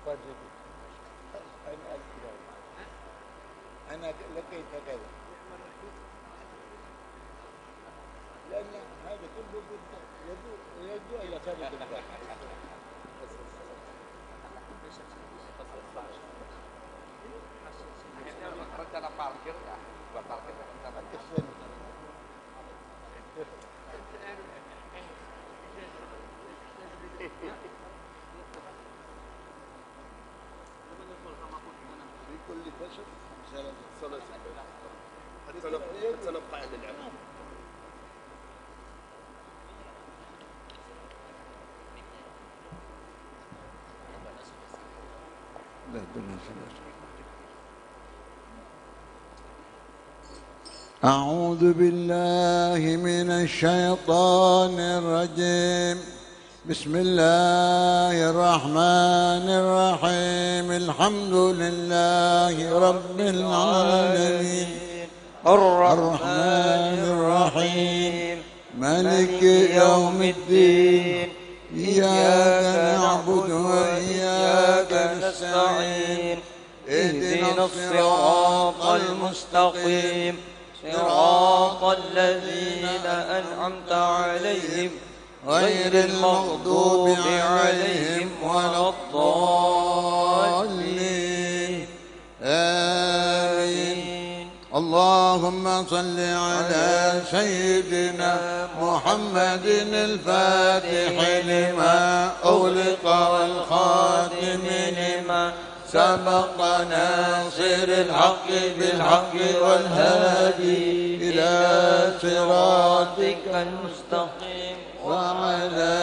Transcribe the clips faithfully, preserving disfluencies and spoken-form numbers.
أنا لقيت كذا لأن هذا كله يدعو إلى خارج الباب. Rencana parkir ya, buat parkir rencana. بكل بشر حتى نبقى عند العلم. أعوذ بالله من الشيطان الرجيم. بسم الله الرحمن الرحيم. الحمد لله رب العالمين الرحمن الرحيم مالك يوم الدين. إياك نعبد وإياك نستعين. اهدنا الصراط المستقيم صراط الذين أنعمت عليهم غير المغضوب عليهم ولا الضالين. آمين. اللهم صل على سيدنا محمد الفاتح لما أغلق والخاتم لما سبق ناصر الحق بالحق والهادي إلى صراطك المستقيم وعلى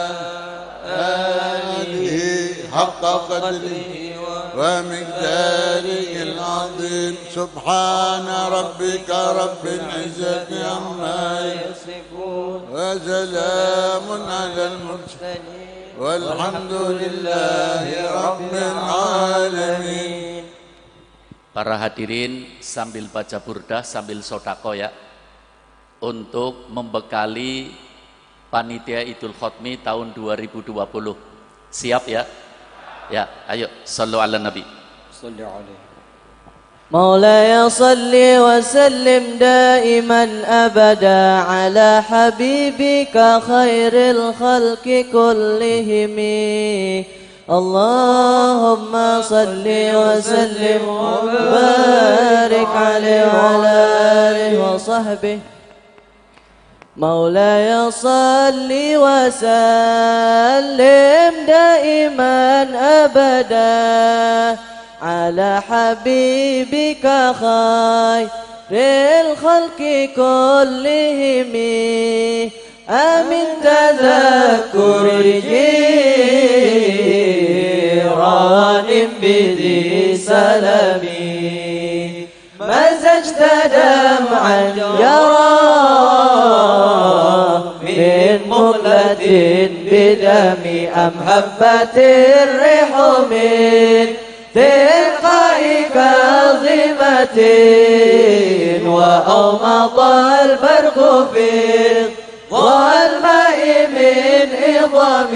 آله حق قدره ومقداره العظيم. سبحان ربك رب العزة عما يصفون وسلام على المرسلين والحمد lillahi rabbil alamin. Para hadirin, sambil baca burdah, sambil sodako ya, untuk membekali panitia Idul Khatmi tahun dua ribu dua puluh. Siap ya? Ya, ayo sallu ala nabi. Sallu alaihi. مولاي صل وسلم دائما أبدا على حبيبك خير الخلق كلهم. اللهم صل وسلم وبارك عليه وعلى آله وصحبه. مولاي صل وسلم دائما أبدا على حبيبك خير الخلق كلهم. أمن تذكر جيران بذي سلام مزجت دمعا يرى من مقلة بدم أم هبت الريح من تلقاء كاظمة وأومض البرق في ظلماء من إظام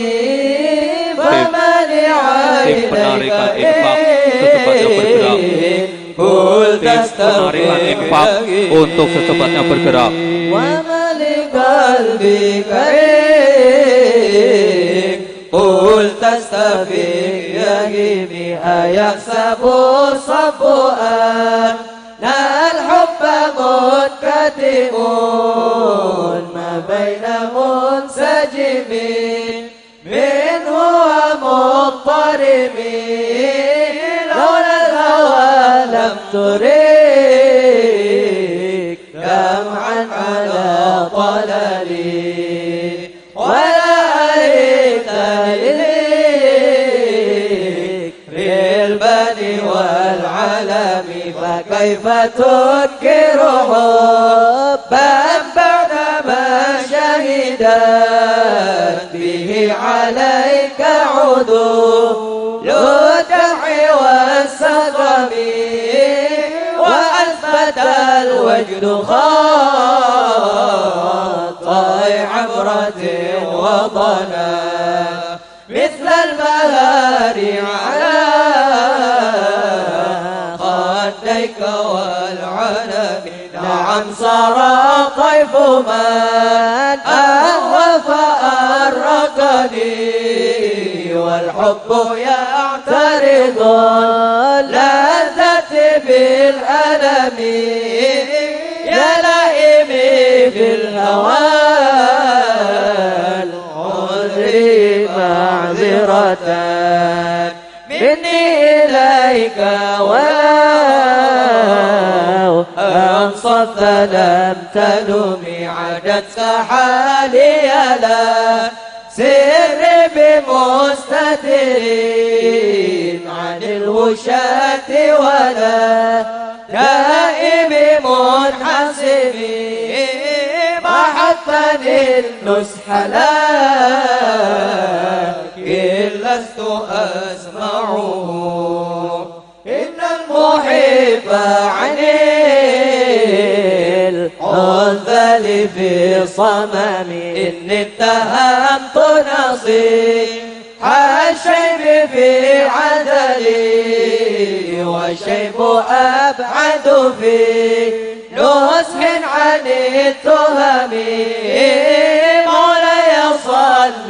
فما لعينيك قل تستغفر untuk secepatnya bergerak. وما لقلبك قل تستفيق يهيمي أيحسب الصف أن الحب منكتم ما بين منسجم منه ومضطرب لولا الهوى لم تريك جمعا على طلالي ولا أريد لذكر البني والعلم فكيف تنكر حبا بعدما شهدت به عليك عدول الدمع والسقم وأثبت الوجد خطأ عبرة وضنا مثل المهار على والديك والعلم نعم صار طيف من أهوى فأرقني والحب يعترض لذتي بالألم يا لئيمي في الهوى عذري معذرة مني إليك ولو أنصفت لم تلومي عدتك حالي لا سر بمستترين عن الوشاة ولا دائم منحسبين محفني النسح لكن لست أسمعه إن المحب عن الحنثل في صممي إني اتهمت نصيح الشيب في عدلي والشيب أبعد في نصح عن التهم مولاي صل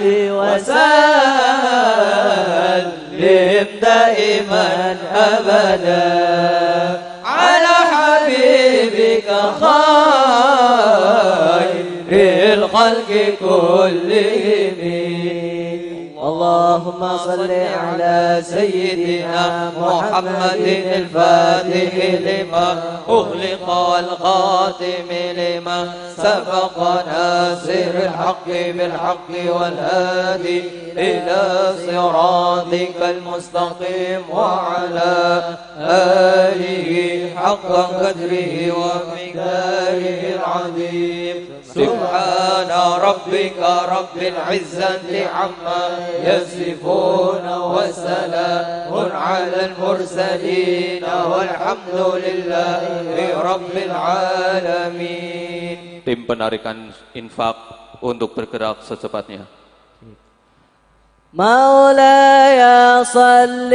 وسلم دائما أبدا على حبيبك خير الخلق كلهم. اللهم صل على سيدنا محمد الفاتح لما أغلق والخاتم لما سبق ناصر الحق بالحق والهادي إلى صراطك المستقيم وعلى آله حق قدره ومقداره العظيم. سبحان ربك رب العزة عما يصفون وسلام على المرسلين والحمد لله رب العالمين. Tim penarikan infak untuk bergerak secepatnya. مولاي صل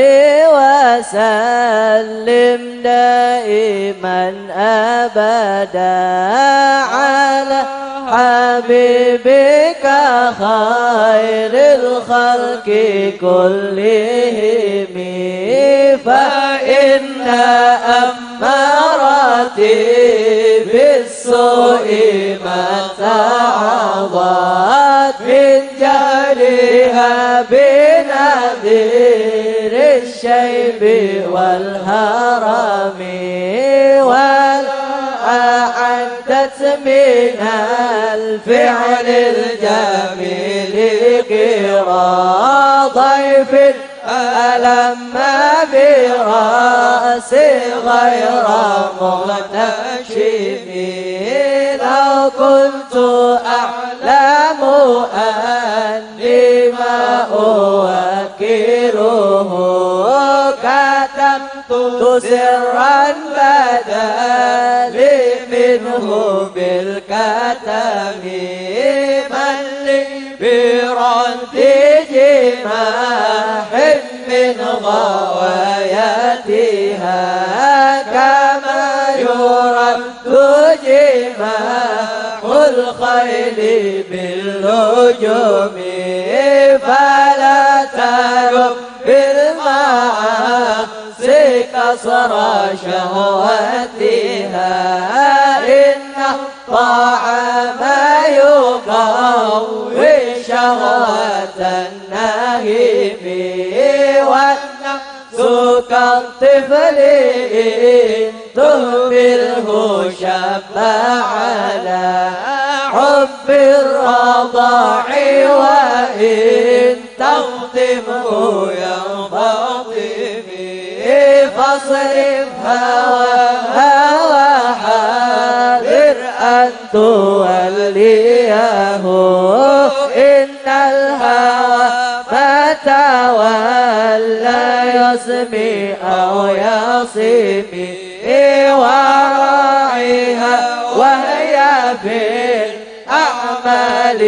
وسلم دائما أبدا على حبيبك خير الخلق كلهم فإن أمارتي بالسوء ما تعظت من جهلها بنذير الشيب والهرم وأعدت من الفعل الجميل قرى ضيف ألم برأس غير مغتشم لو كنت أعلم أني ما أوكله كتمت سرا بدالي منه بالكتم من لي برد جماح من غواياتها كما يرد جماح الخيل بالهجوم فلا تلم بالمعاصي كسر شهواتها إن الطعام يقوي شهوة النهم والنفس كالطفل إن تهمله شب على حب الرضاع وإن تخدمه ينفضم فاصرف هواها وحاذر أن توليه إن الهوى فتولى يسمي أو يصمي وراعيها وهي بالأعمال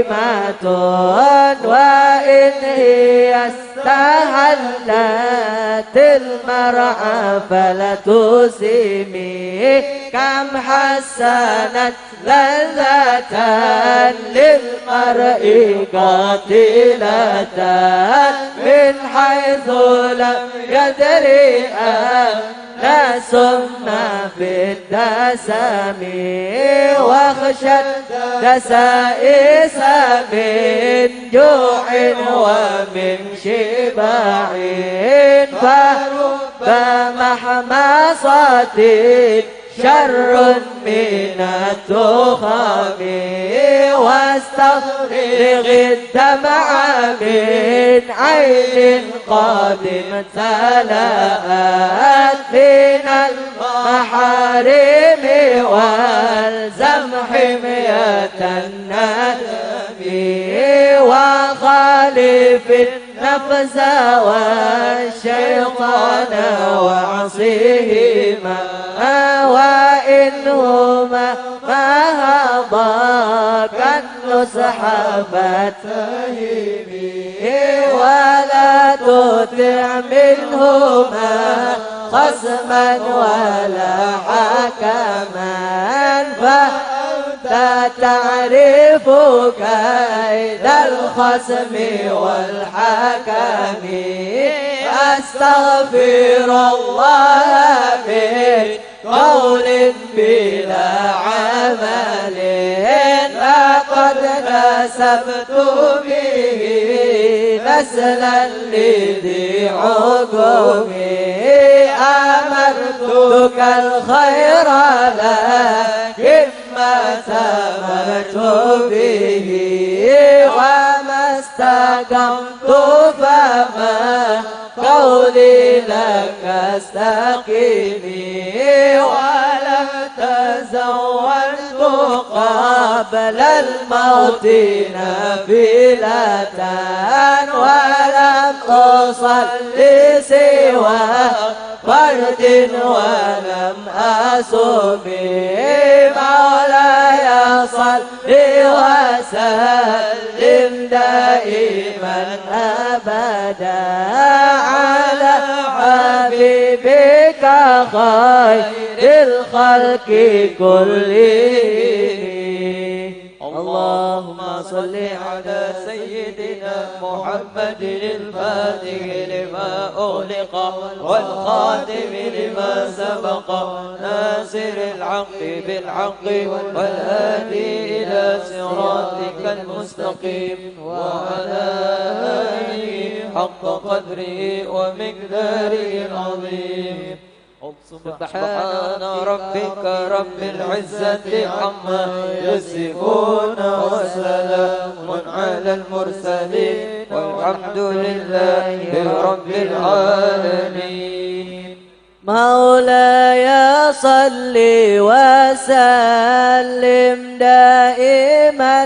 سائمة وإن هي استهلت المرعى فلا تسمي كم حسنت لذة للمرء قاتلة من حيث لم يدري أن سم في الدسم واخشى دسائس من جوع ومن شبع فرب محمصة شر من التخم واستفرغ الدمع من عين قد امتلأت من المحارم والزم حمية الندم وخالف النفس والشيطان وعصيهما وإنهما ما هضاك النصح فاتهمي ولا تطع منهما خصما ولا حكما فأنت تعرف كيد الخصم والحكم أستغفر الله من قول بلا عمل لقد نسبت به نسلا لذي عقب أمرتك الخير لكن ما ثمرت به وما استقمت فما قولي لك استقيمي ولم تزودت قبل الموت نافلة ولم أصلي سوى فرد ولم أصم مولاي صل وسلم دائما أبدا على حبيبك خير الخلق كلهم. اللهم صل على سيدنا محمد الفاتح لما أغلق والخاتم لما سبق ناصر الحق بالحق والهادي إلى صراطك المستقيم وعلى آله حق قدره ومقداره العظيم. سبحان ربك رب العزة عما يصفون وسلام على المرسلين والحمد لله رب العالمين. مولاي صل وسلم دائما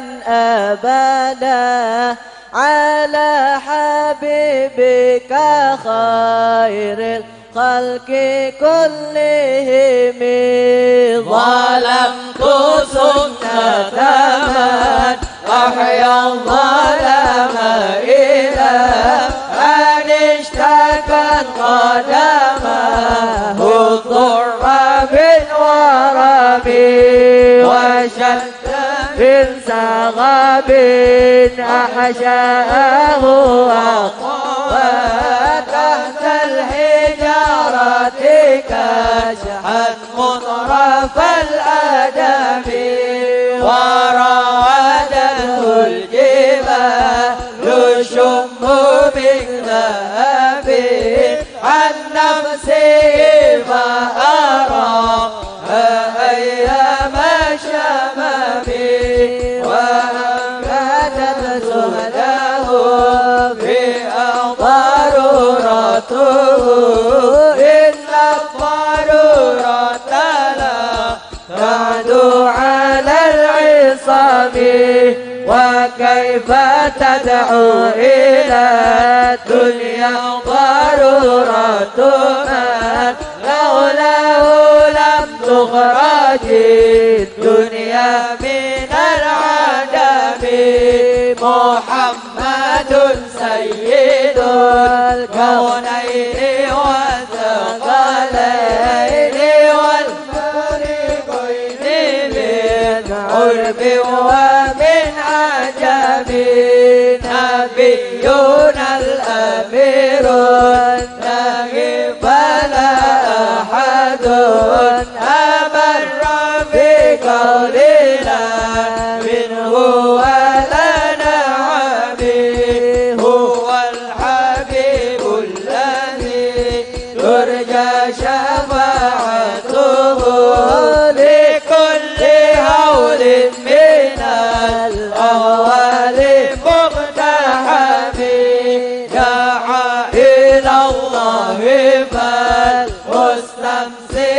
أبدا على حبيبك خير الخلق كلهم. ظلمت سنة من أحيا الظلم إلى أن اشتكى قدمه الضر بالورم وشد من سغب أحشاه أقوى تحت الحجارة كشحا مطرف الأدم وراودته الجبال الشم بالذهب عن نفسه فأراها أيام الشمم وأنبتت سهده في ضرورته إن الضرورة لا تعدو على العصام وكيف تدعو إلى الدنيا ضرورة من لولاه لم تخرج الدنيا من العدم. محمد سيد الكونين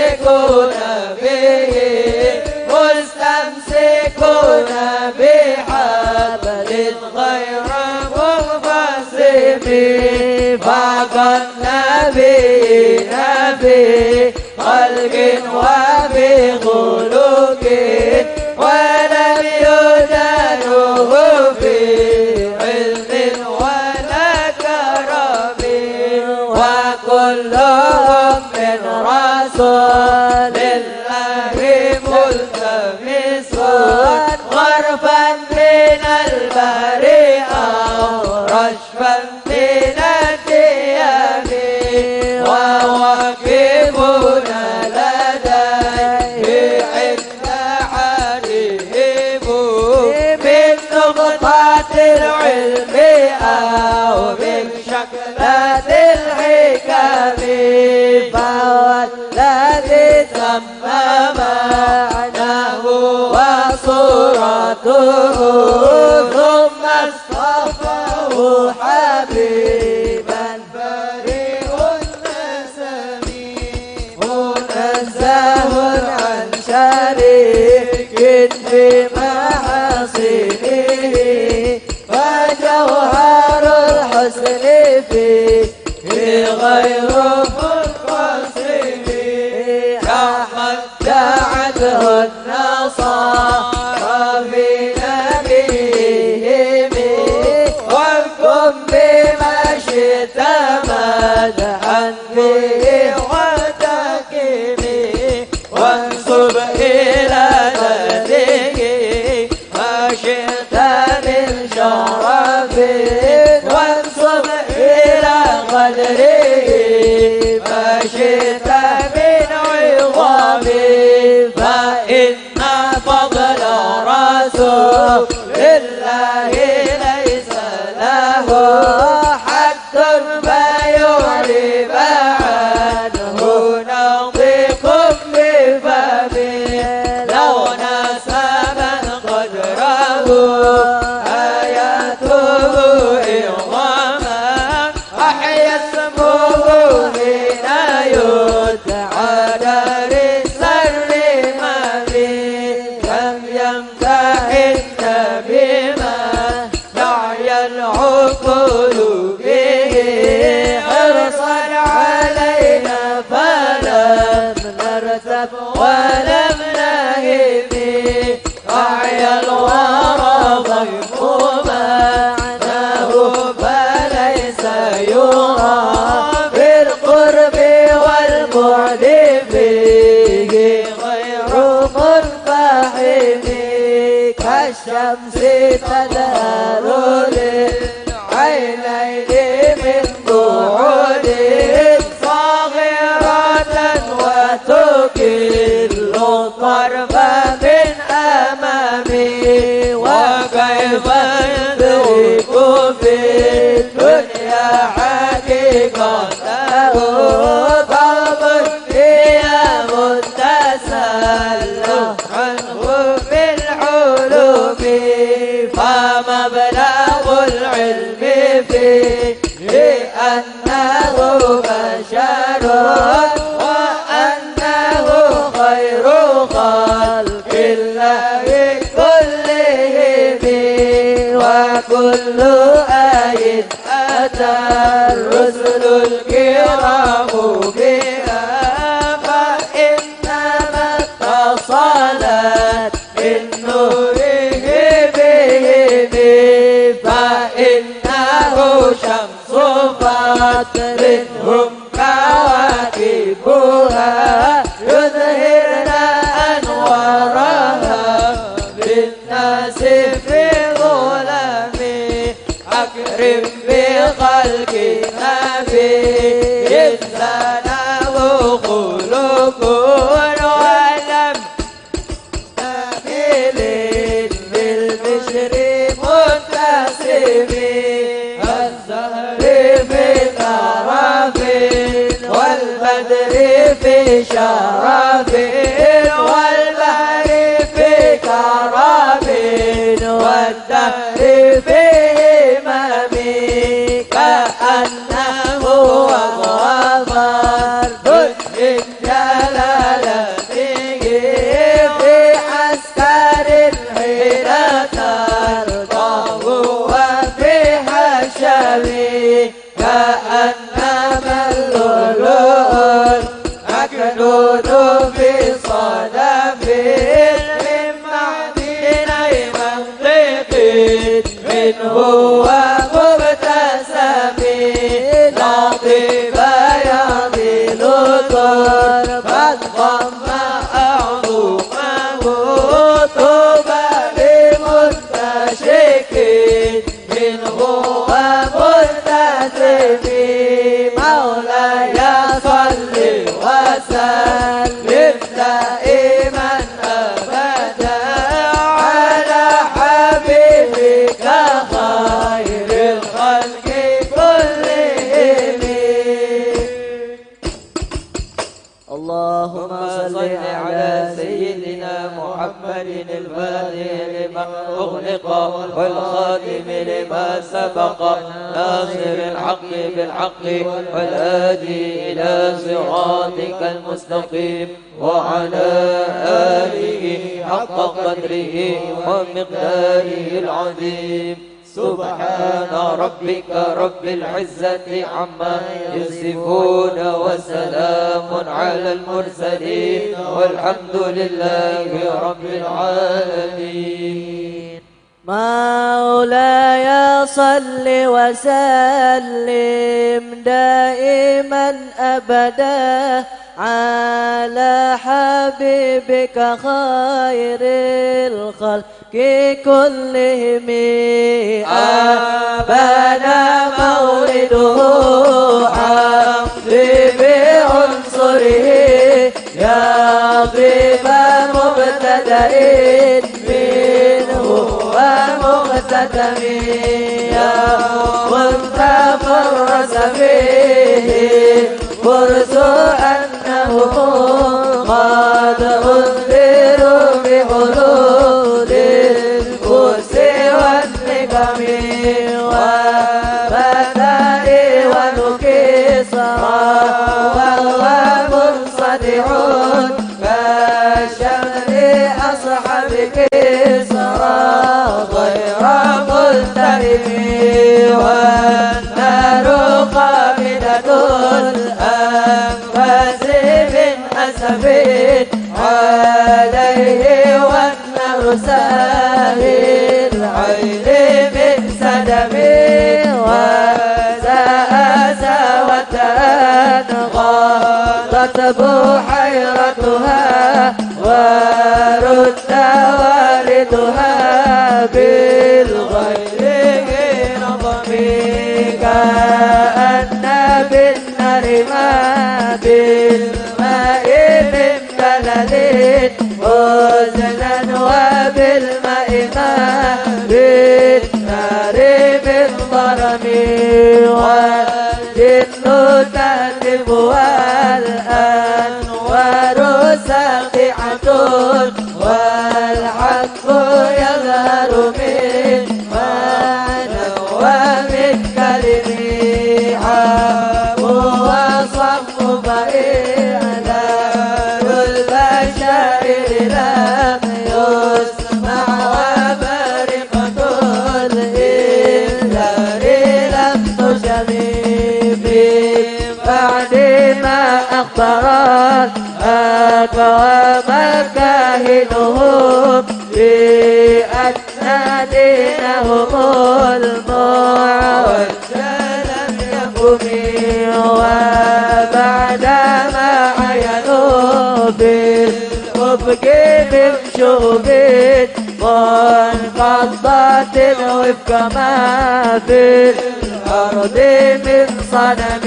مستمسكون به مستمسكون بحبل غير منفصم فاق النبيين بخلق وبخلق ولم يدانوه في علم ولا كرم وكلهم من رسول الله ملتمسون غرفا من البر أو رشفا من الديام وواقفون لديه عند حالهم من نقطة العلم أو من شكلة الحكم فهو الذي تم معناه وصورته ثم اصطفاه حبيبا بريء النسم منزه عن شريك في محاسنه وجوهر الحسن فيه غير منقسم كما ادعته النصارى في نبيهم واحكم بما شئت مدحا فيه وتكريم وانسب إلى نبيه ما شئت من شرف وانسب إلى قدره ما شئت من عظام فإن فضل رسول الله ليس له حد فيعرب عنه نطق بفمه لو نسبا قدره آياته إعظاما أحيا اسمه حين يدعى دار السر ما به كم يمتحن بما دعي العقول به حرصا علينا فلم نرتب ولم نهب أعيا الورى ضيف معناه فليس يرى بالقرب والبعد فيه غير منفحم كالشمس تدهر للعينين من بعد صغيرة وتكل طرفا من أمامي وكيف يدرك في الدنيا حقيقته طلب قيام تسلح عنه بالعلوم فمبلغ العلم فيه أنه بشر وأنه خير خلق الله كلهم وكل آية أتى الرسل الكرام بها فإنما اتصلت من نوره بهم فإنه شمس فطر هم كواكبها يظهرن أنوارها بالناس في ظلم أكرم بخلق نبي زانه خلق ولم نبيل بالبشر متسم الزهر في طرف والبدر في شرف والبحر في كرم والدهر في همم كأنه غفر من جلال ممدود في صدف من معدني منطق منه ومبتسم لطيف يضل ضربا ضم أعظمه طوبى لمنتشك منه وملتزم مولاي صل وسلم دائما أبدا على حبيبك خير الخلق كلهم. اللهم صل على سيدنا محمد الفاتح لما أغلق والخاتم لما سبق ناصر الحق بالحق والهادي إلى صراطك المستقيم وعلى آله حق قدره ومقداره العظيم. سبحان ربك رب العزة عما يصفون وسلام على المرسلين والحمد لله رب العالمين. مولاي صل وسلم دائما أبدا على حبيبك خير الخلق كلهم. أبانا مولده عمري بعنصره يا طيب مبتدأ منه ومختتم يا منتفرس فيه فرس أنه قد أنذروا بحلول الكؤس والنقم وبداء ونكسرا وهو منصدع كالشمس أصحاب كسرى غير ملتهب والنار قابلة الأنفاس من أسف عليه والنار ساهي العين من سدم وسأسى وتنغى بحيرتها ورد واردها بالغير نظم كأن بالنار ما بالماء من بلل وزنا وبالماء ما بالنار من ضرم والجن تهتف والأنوار ساطعة والحق يظهر من معنى ومن كلمة عام وصف بإعلى البشائر لم يسمع وبرقة الإنذار لم تشم بعد ما أخبرت أقوام كاهنهم بأن دينهم المعوج لم يقم وبعدما عينوا بالأفق من شوب منقضة وفق ما في الأرض من صنم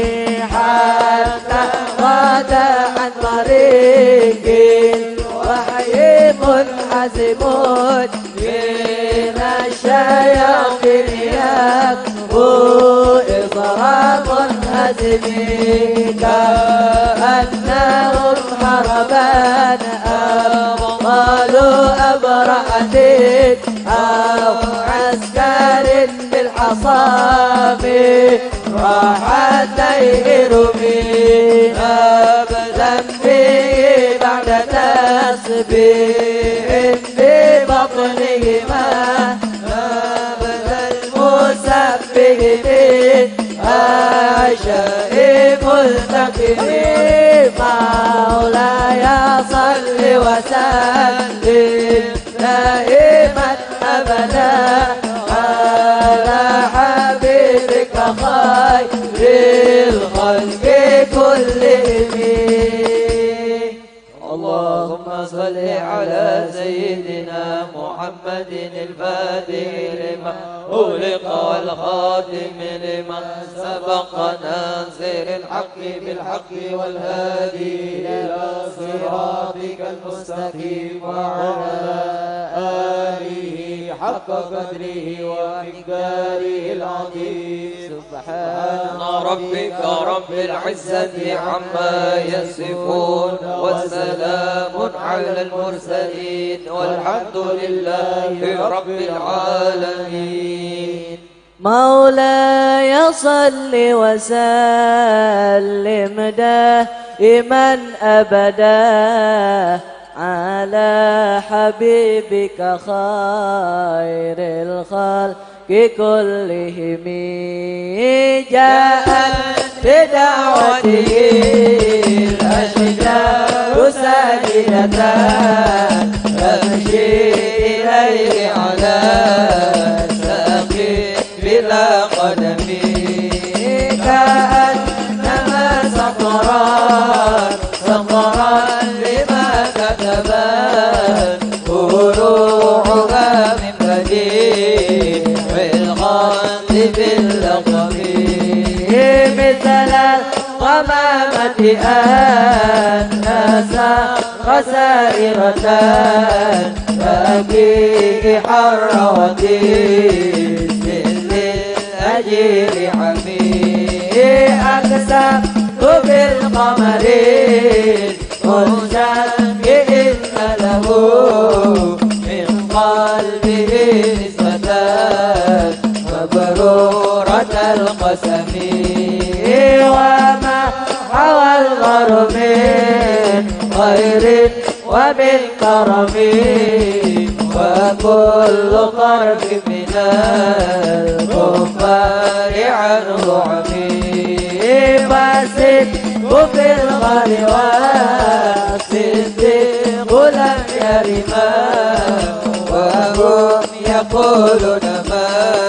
حتى غاد عن طريق الوحي منحزم من الشياطين يكفو إضراب منهزم كأنهم هربان أبطال أبرحة أو عسكر بالحصام راحتي رمي أبدا به بعد تسبيح ببطنهما أبدا المسبح عشاء ملتقم مولاي صل وسلم دائما أبدا على حبيبك خير الخلق كلهم. اللهم صل على سيدنا محمد الفاتح لما أغلق والخاتم لما سبق ناصر الحق بالحق والهادي إلى صراطك المستقيم وعلى آله حق قدره ومقداره العظيم. سبحان ربك رب العزة عما يصفون وسلام على المرسلين والحمد لله رب العالمين. مولاي صل وسلم دائما أبدا على حبيبك خير الخلق كلهم. جاءت بدعوته الأشجار ساجدة تمشي إليه على الساق بلا قدم كأنما سطران سطران لما كتبت فروعها من بديع الغد باللقب مثل الغمامة أنس خسائرة فأكيك حروة الأجير حميد أكسبت بالقمر المنشق إن له من قلبه نسبة مبرورة القسم وما حوى الغرب من خير ومن كرم وكل طرف من الكفار عنه عميق فالصدق في الغر والصدق لم يرما وهم يقولون ما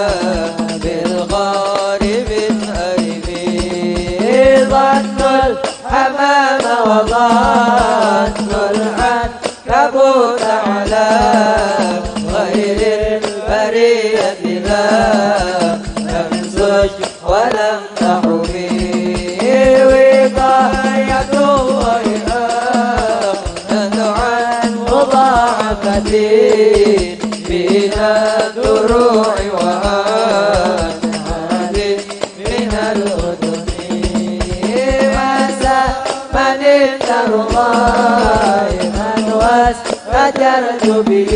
بالغار من أرم ظن الحمام وظن العنكبوت على غير البرية لا تمسج ولم تحمي وقاية وإهانة عن مضاعفة بنا الدروع وآنات من الأذن وسا من ترضى من واستجرت به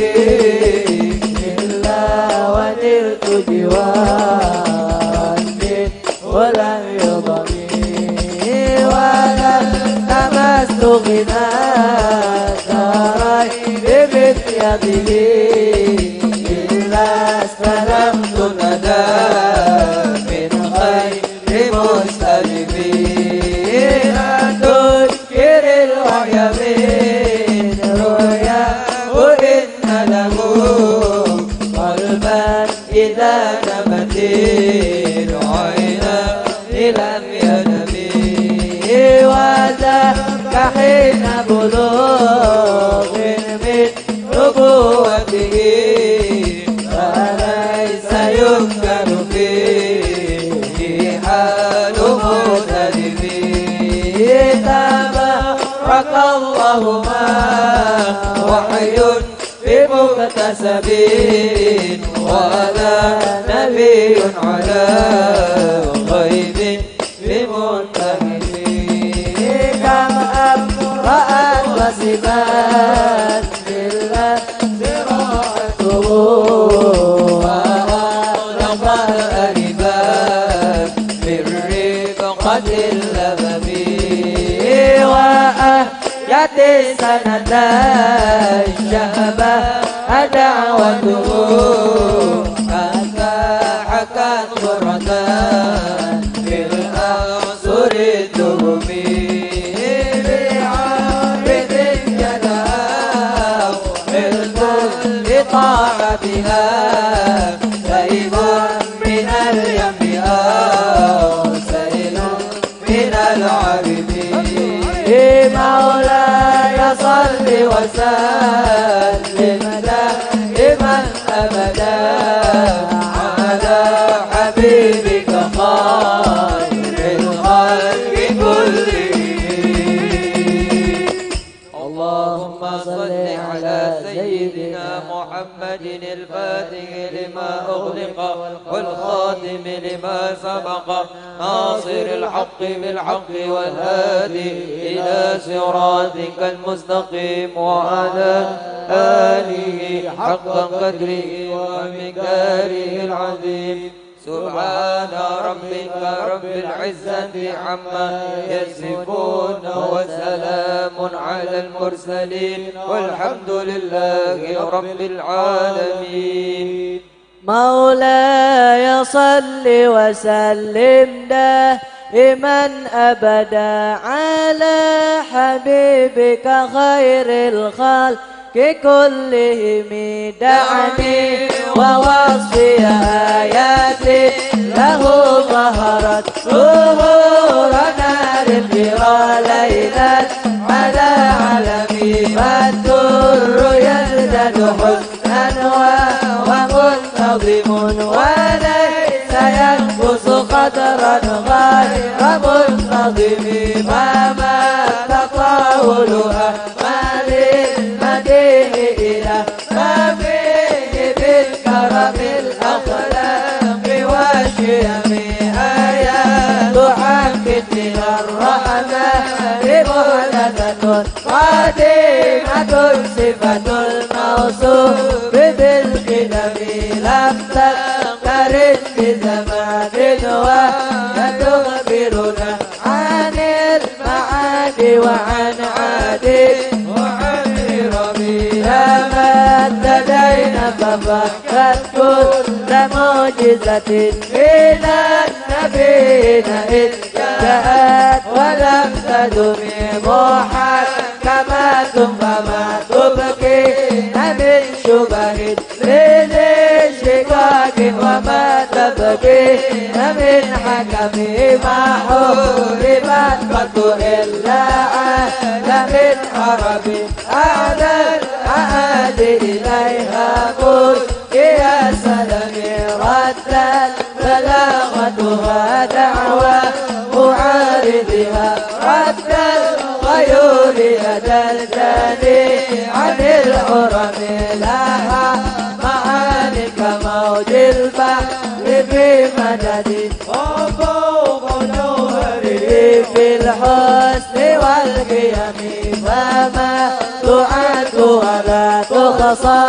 إلا ونلت جوار ولم يضمي ولم أمست غنى داري بمثيته إلا استلمت ندى من خير مستلمين تذكر الوحي من رؤيا وإن له قلبا إذا نمت العين لم ينمي وذاك حين بلوغ من نبوته فليس يمكن فيه حال مختلف تبارك الله ما وحي بمكتسب ولا نبي على غيب بمنتهي كم أبرأت وسبات بالله زراعته وأغلق الألباب بالرفقة اللبب وأهيت سنة الشهبة دعوته كان غرة في الأعصر الدهمي بعدها سيف من اليم أو سيل من العارفين مولاي صل وسلم دائما أبدا على حبيبك خير الخلق كلهم اللهم صل على سيدنا محمد الفاتح لما أغلق والخاتم لما سبق ناصر الحق بالحق والهادي إلى صراطك المستقيم وعلى آله حق قدره ومقداره العظيم سبحان ربك رب العزة عما يصفون وسلام على المرسلين والحمد لله رب العالمين مولاي صل وسلم دائما أبدا على حبيبك خير الخلق كلهم دعني ووصفي آياتي له ظهرت ظهور نار الجرى ليلا على علمي فالدر يزداد حسنا ومنتظم وليس ينقص قدرا غير منتظم ما مات طاولها قديمة صفة الموصوف بالقدم لم تنقرض بزمان وتخبرنا عن المعاد وعن عاد وعن ربيها ما ابتدينا ففكت كل معجزة من النبيين إذ جاءت ولم تدم محكمات فما تبكينا من شبه للاشتقاق وما تبكينا من حكم ما حرمت قط إلا على من عرب أعلى الأعاد إليها قل يا سلام ردا بلاغتها دعوى معارضها ردا الغيور يدلدني عن الحرم لها معاني كموج البحر في مددي وفوق جوهره في الحسن والقيم فما تعد ولا تحصى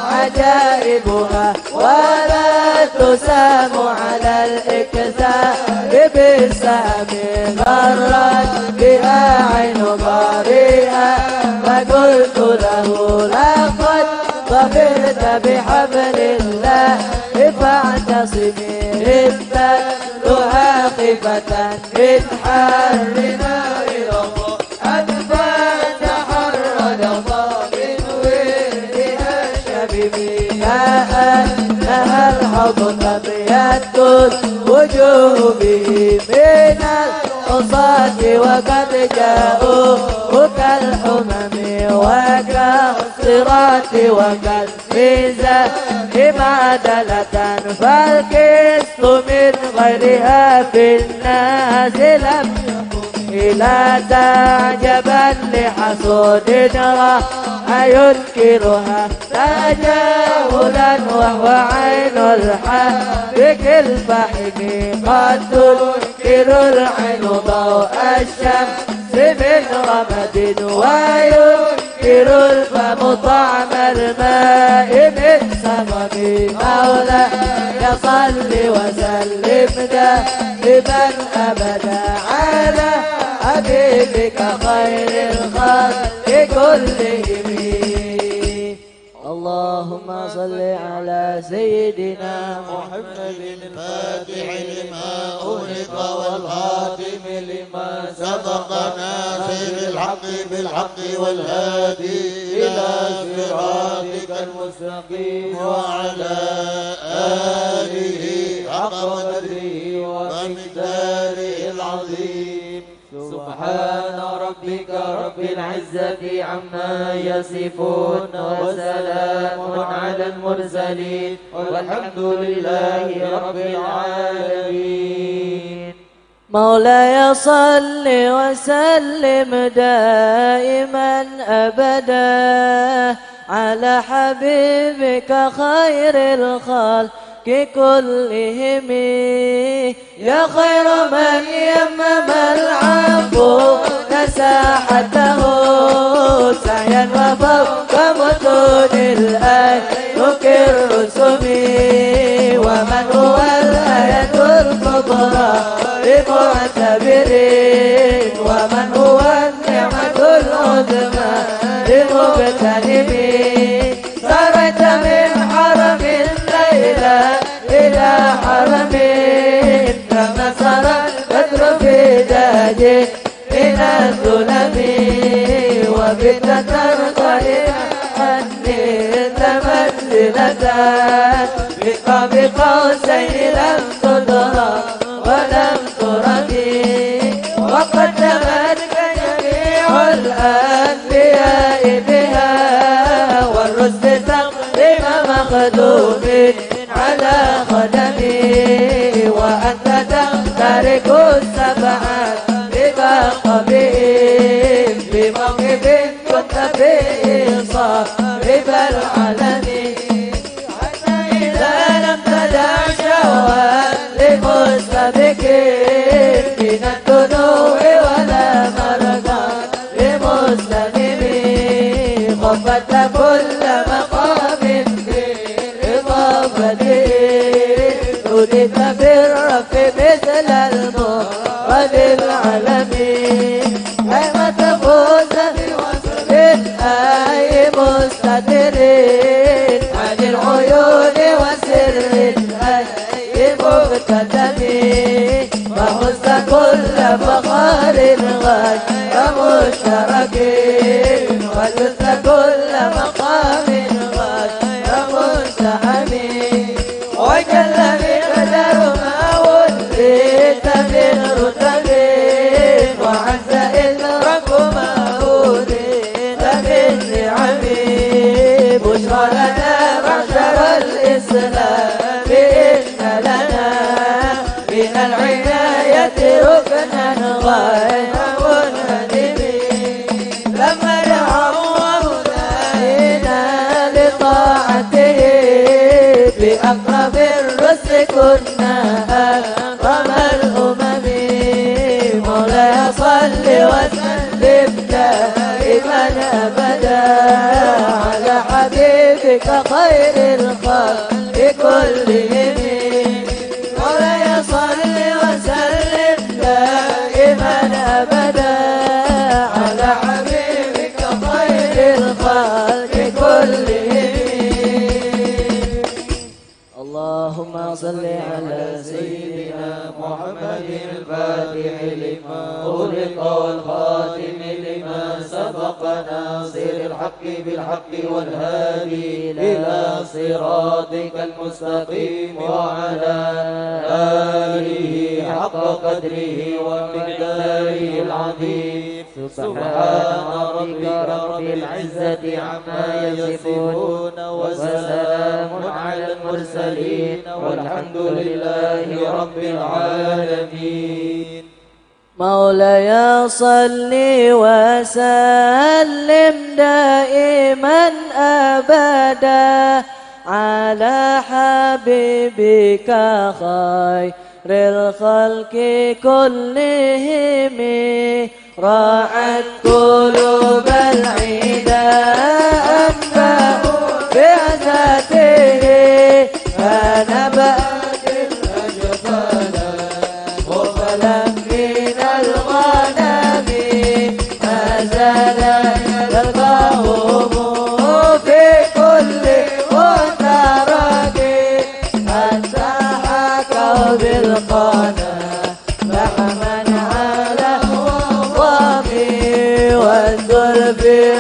عجائبها ولا تسام على الإكسار بالسهم غرت بها عين ضارها فقلت له لقد ظفرت بحبل الله فاعتصمي ابتلها خفة من حر نار الله أدفع تحرد من وردها شبيبي كأنها الحوض أبيض الوجوه به من العصاة وقد جاءوا كالحمم وكالصراط وكالميزان معدلة فالكست من غيرها في الناس لم إلى تعجبا لحسود راح ينكرها تجاهلا وهو عين الحبك الفحم قد تنكر العين ضوء الشمس من رمد وينكر الفم طعم الماء من سمم مولاي صل وسلم دائما أبدا على حبيبك خير الخلق كلهم اللهم اللهم صل على سيدنا محمد الفاتح لما أغلق والخاتم لما سبق ناصر الحق بالحق والهادي إلى صراطك المستقيم وعلى آله حق قدره ومقداره العظيم. سبحان ربك رب العزة عما يصفون وسلام على المرسلين والحمد لله رب العالمين. مولاي صل وسلم دائما أبدا على حبيبك خير الخلق كلهم يا خير من يمم العفو مساحته سعيا وفوق متون الآيات الرسم ومن هو الآية الكبرى لمعتبرين ومن هو النعمة العظمى لمغتنمين. سرت من حرم الليلة إلى حرم كما سرى البدر في داده من الظلم وبت ترضى عني تمثلة بقاب قوسين لم تدرى ولم ترمي وقدمتك جميع الأنبياء بها والرسل تقدم مخدوم على خدمي وأنت تخترق السبعات بباق بهم بموقف كنت فيه صاحب العالمين حتى إذا لم تدع شهوة لمستبكين من الدنو ولا مرضى لمسلمين خفت كل مقام بإضافته ردت بالرف مثل المرد العالمين كما تفوز بوصف الآي مستدرين عن العيون وسر الآي مبتدمين فحزت كل فخار غير مشتركين وجزت كل مقام غير مزدحمين وجل بقدر ما وليت من رتبين وعز إدراك ما أوليت من نعمين بشرى لنا معشر الإسلام إن لنا من العناية ركنا غير منهدم لما دعا الله داعينا لطاعته بأقرب الرسل كنا أكرم الأمم مولاي صل وسلم دائما أبدا على حبيبك خير الخلق كلهم مولاي صل وسلم دائما أبدا على حبيبك خير الخلق كلهم. اللهم صل على سيدنا محمد الفاتح لما أغلق والخاتم لما سبق ناصر الحق بالحق والهادي إلى صراطك المستقيم وعلى آله حق قدره ومقداره العظيم. سبحان ربك رب العزة عما يصفون وسلام على المرسلين والحمد لله رب العالمين. مولاي صل وسلم دائما أبدا على حبيبك خير الخلق كلهم راعت قلوب العدا أنبأ بعزته فنبأت الأجفال غفلا من الغنم ما زال يلقاهم في كل وقت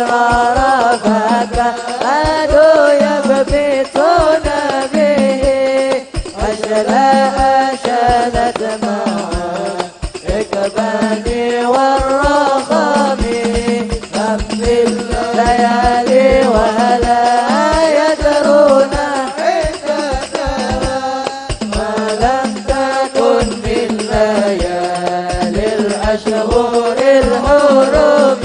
مرارا فكادوا يغبطون به أشلاء شلت معا إقبال والرخام أم بالليالي ولا يدرون حدتها ما لم تكن من ليالي الأشهر الحرم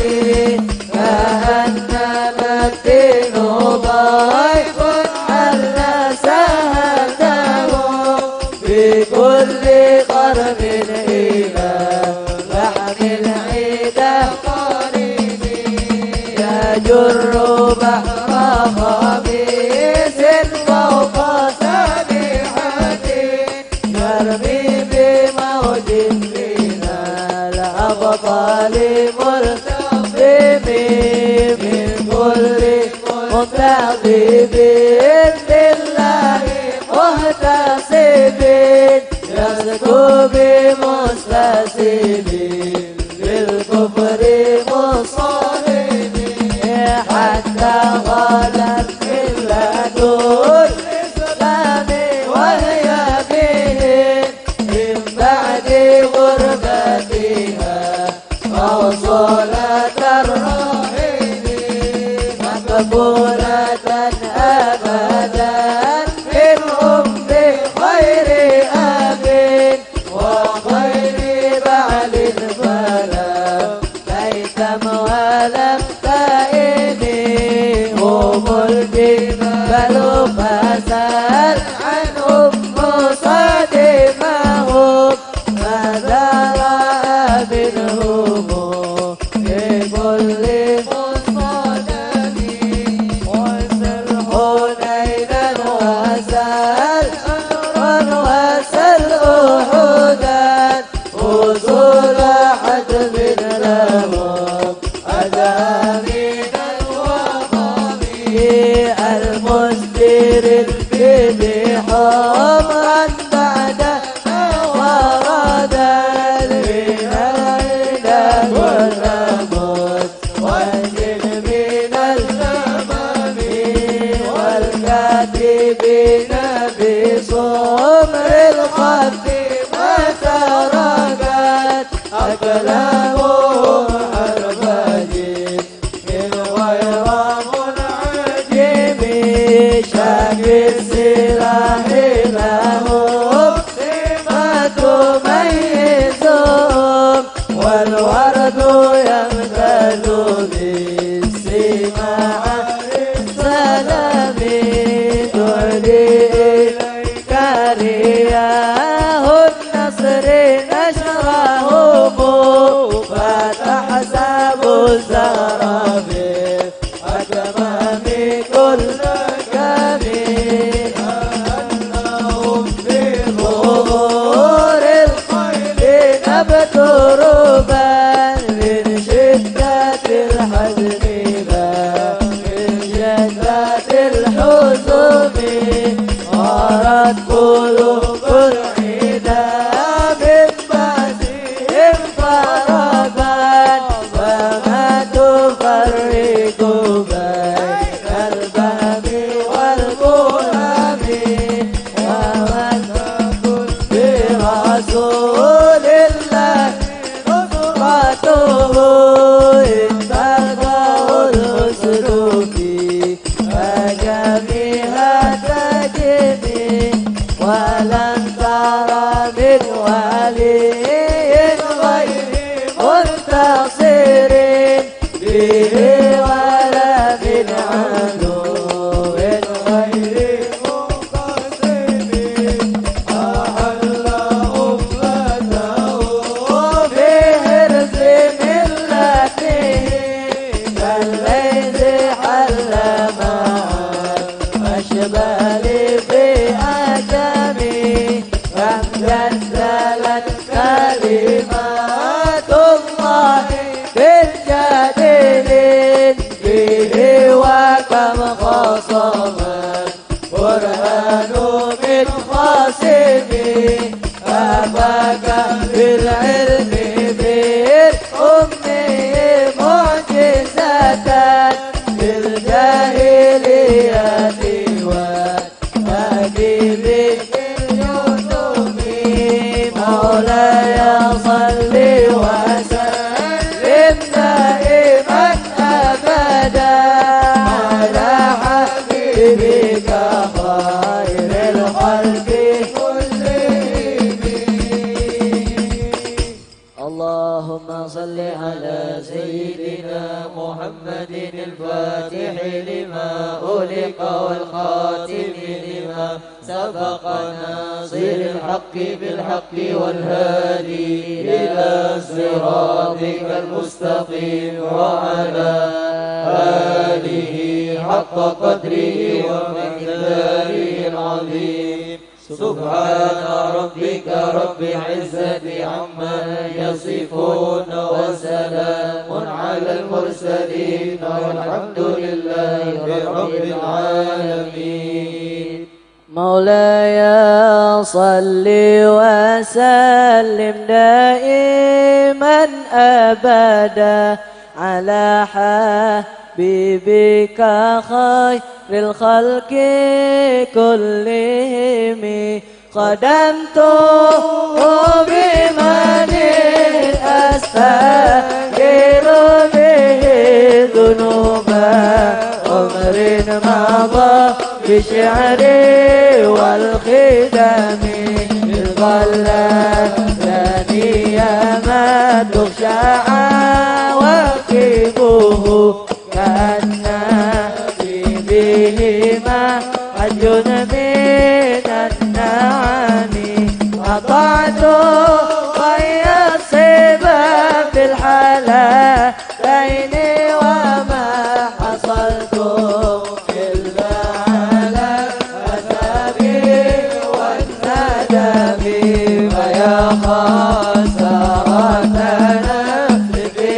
كأنما الدين ضيف حل سهته في كل قرن إلى لحم العيد قريب يجر بحر خبيث فوق سبيحته يرمي بموج من الأبطال مرتقب من كل متعذب بالله محتسب يسكو بمستسلم بالكفر مصارم حتى غلت ملة الإسلام وهي به من بعد غربتها موصولة الرحيم مقبولة أبدا من أم خير أب وخير بعل فلا ليتم ولم تئن هم الجبال فسأل عنهم مصادمهم ماذا رأى منهم في كل مصطدم وسل حنينا وسل أمرا وسل أحدا وصول حجب لهم أدى من الوطن المسدر البدي حمرا بعد وردا من العيد والأموت والجن من الشمام والكاتبين بصمر الخف ما تركت أقلامهم حرباجين من غير منعجم شاكر سلاح لهم سمة تميزهم والورد يمتد بالسماع السلام تعلي إليك رياه النصر نشرهم فتحسب الزهر بأكمام كل كمين أنهم في ظهور الخيل نبت ربا من شدة الحزن بل من شدة الحزن غارت قلوب العدا من بعدهم فرقا وما تفرق بين البهم والكلام ومن تكن برسول الله نصرته إن تلقاه الحسن في أجمها تجني ولن ترى من ولي غير منتصر به ولا من عدو غير منقسم أحل أمته في حرز ملته كالليل حل معا أشبال في أجمي كم جدلت كلمات الله بالجديد به وكم خصمت برهان من خاصمي أبكى بالعلم بالأم معجزة الجاهلية والتأديب باليتم مولاي صل وسلم دائما أبدا على حبيبك خير الخلق كلهم. اللهم صل على سيدنا محمد الفاتح لما أغلق والخاتم لما سبق ناصر الحق بالحق والهادي إلى صراطك المستقيم وعلى آله حق قدره ومقداره العظيم. سبحان ربك رب العزة عما يصفون وسلام على المرسلين والحمد لله رب العالمين. مولاي صل وسلم دائما أبدا على حبيبك خير الخلق كلهم. خدمته بمن أستغفر به ذنوبا عمر مضى بشعري والخدم الغلاني ما تخشع وكبه كأن بهما حج من النعم. أطعت غي الصبا في الحالتين وما حصلت إلا على الأسابيع والندم. فيا خسارتنا في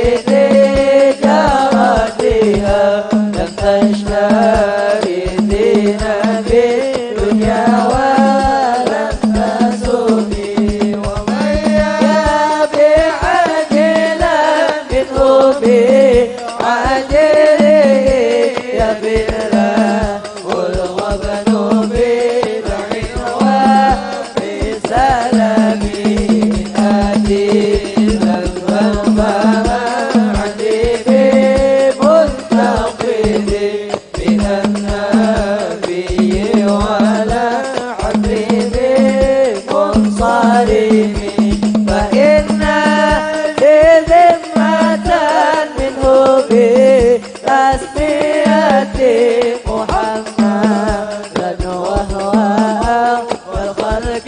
تجارتها لم تشتري دينا بالدنيا ولم تسومي. ومن يبيع عاجلا منه بعاجله يبيع له الغبن بدعي وبسلام. آتي ذنبا فما عندي بمنتقد من النبي ولا حبيبي منصرم. فإن بذمة منه بتسمية محمدا وهو والخلق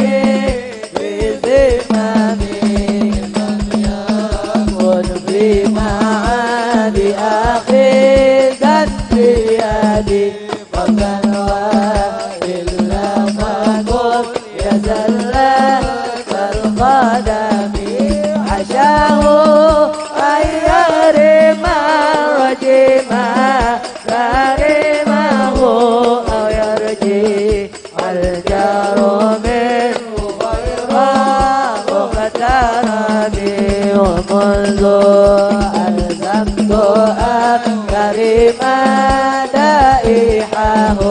بذمم. من يكن بمعالي آخذا بيدي وكان وإلا فكن يزلك القدم. حشاه أن يغرم الرجيم كريمه أو يرجي الجار منه غيره فترني. ومنذ ألزمت كريما دائحه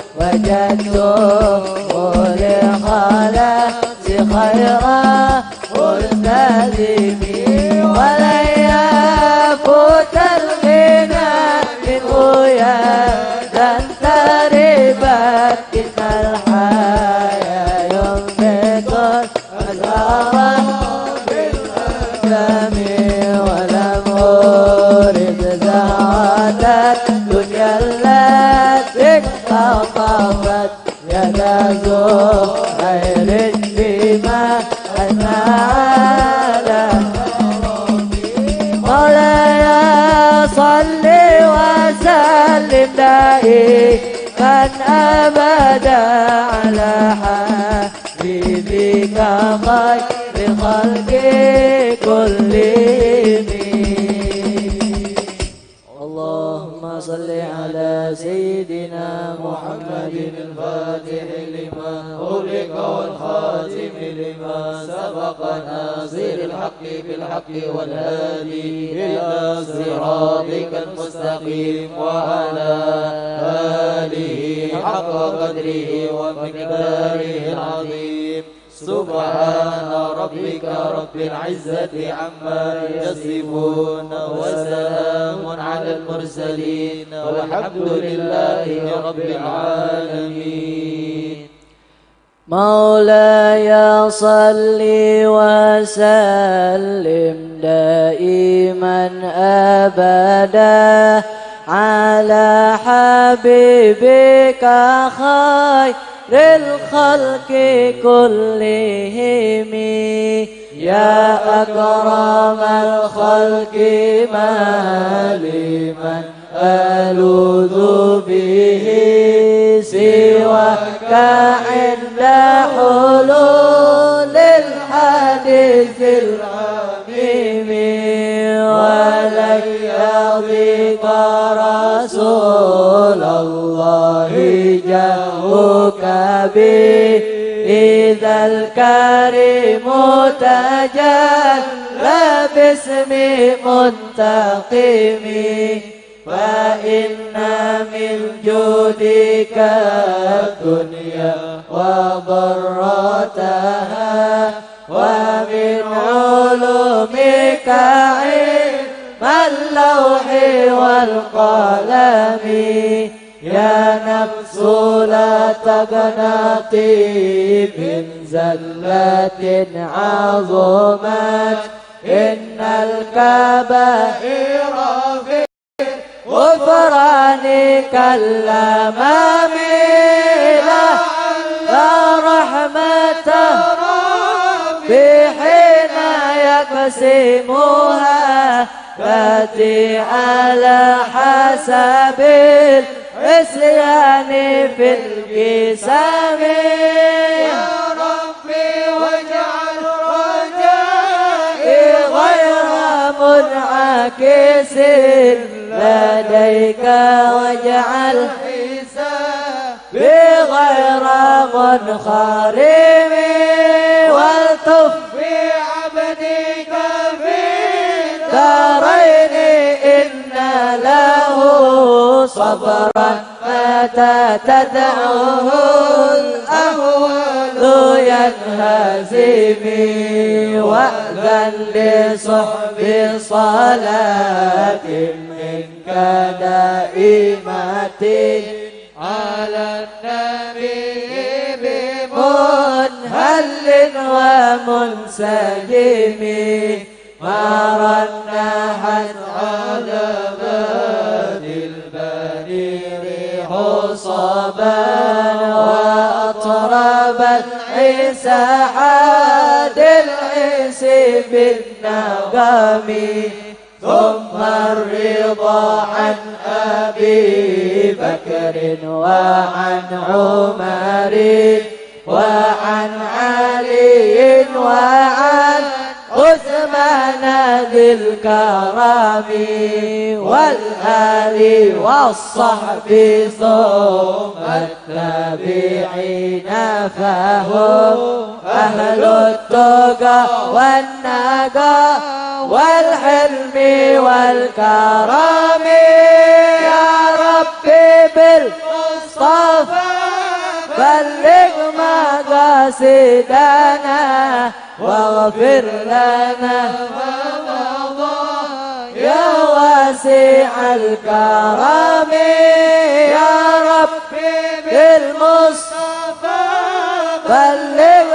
وجدته لخلاص خيرا ملتزم. ولن يفوت الغنى منه يدا تربت. إن الحياة ينبت الأزهار بالأقدام. ولم أرد زهرة الدنيا التي اقتطفت يدا زهير بما أثنى على. مولاي صل وسلم دائما أبدا على حبيبك خير الخلق كلهم. اللهم صل على سيدنا محمد الفاتح لما أغلق والخاتم لما سبق ناصر الحق بالحق والهادي إلى صراطك المستقيم وعلى آله حق قدره ومقداره العظيم. سبحان ربك رب العزة عما يصفون وسلام على المرسلين والحمد لله رب العالمين. مولاي صل وسلم دائما أبدا على حبيبك خير للخلق كلهم يا أكرم الخلق ما لمن ألوذ به سواك عند حلول الحديث العميم ولن يضيق رسول الله جاءك به إذا الكريم تجلى باسم منتقم فإن من جودك الدنيا وضرتها ومن علومك علم اللوح والقلم يا نفس لا تقنطي من زلة عظمت إن الكبائر في غفرانك الأمام لا رحمة ربي حين يقسمها تأتي على حسب العصيان في القسام يا ربي واجعل رجائي غير منعكس لديك واجعل حسابي غير منخرم والطف بعبدك في دارين إن له صبرا متى تدعوه الأهوال ينهزم وأذن لصحب صلاة منك دائمة على النبي بمنهل ومنسجم ما رنحت على باب البرير حصبا وأطربت عيسى حاد العيس بالنغم ثم الرضا عن أبي بكر وعن عمر وعن علي وعن عثمان ذي الكرم والآل والصحب ثم التابعين فهم أهل التقى والنقى والحلم والكرم يا ربي بالمصطفى بلغ مقاصدنا واغفر لنا ما مضى يا واسع الكرم يا ربي بالمصطفى بلغ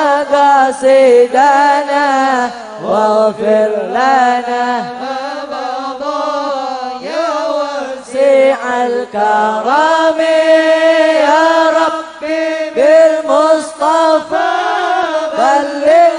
مقاصدنا واغفر لنا ما مضى يا واسع الكرم يا ربي بالمصطفى بلغ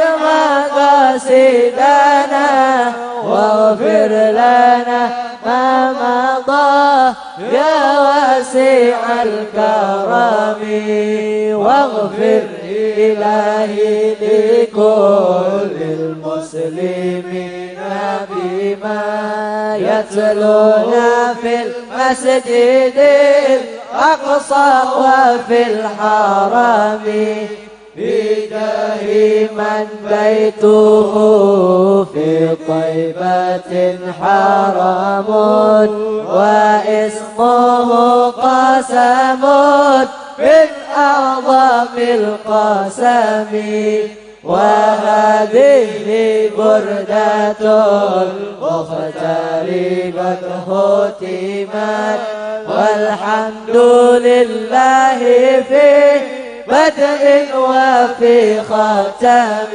مقاصدنا واغفر لنا ما مضى يا واسع الكرم واغفر إلهي لكل المسلمين بما يتلون في المسجد الأقصى وفي الحرم بجاه من بيته في طيبة حرم واسمه قسم من أعظم القسم وهذه بردة مختلفة ختمت والحمد لله في بدء وفي ختم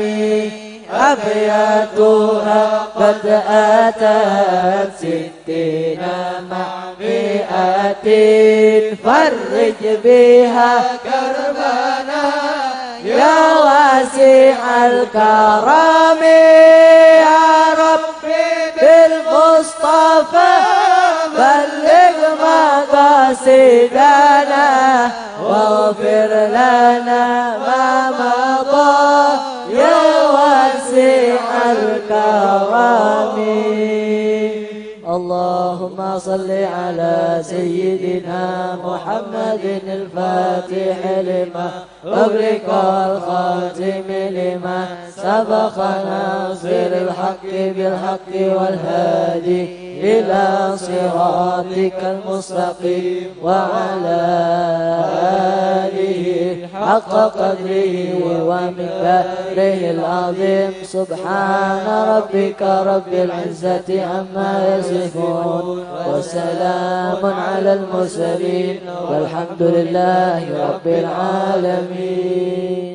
أبياتها قد أتت ستين مع مئة فرج بها كربنا يا واسع الكرم يا ربي بالمصطفى بلغ مقاصدنا واغفر لنا ما مضى يا واسع الكرم. اللهم صل على سيدنا محمد الفاتح لما أغلق الخاتم لما سبق ناصر الحق بالحق والهادي إلى صراطك المستقيم وعلى آله حق قدره ومقداره العظيم. سبحان ربك رب العزة عما يصفون وسلام على المرسلين والحمد لله رب العالمين.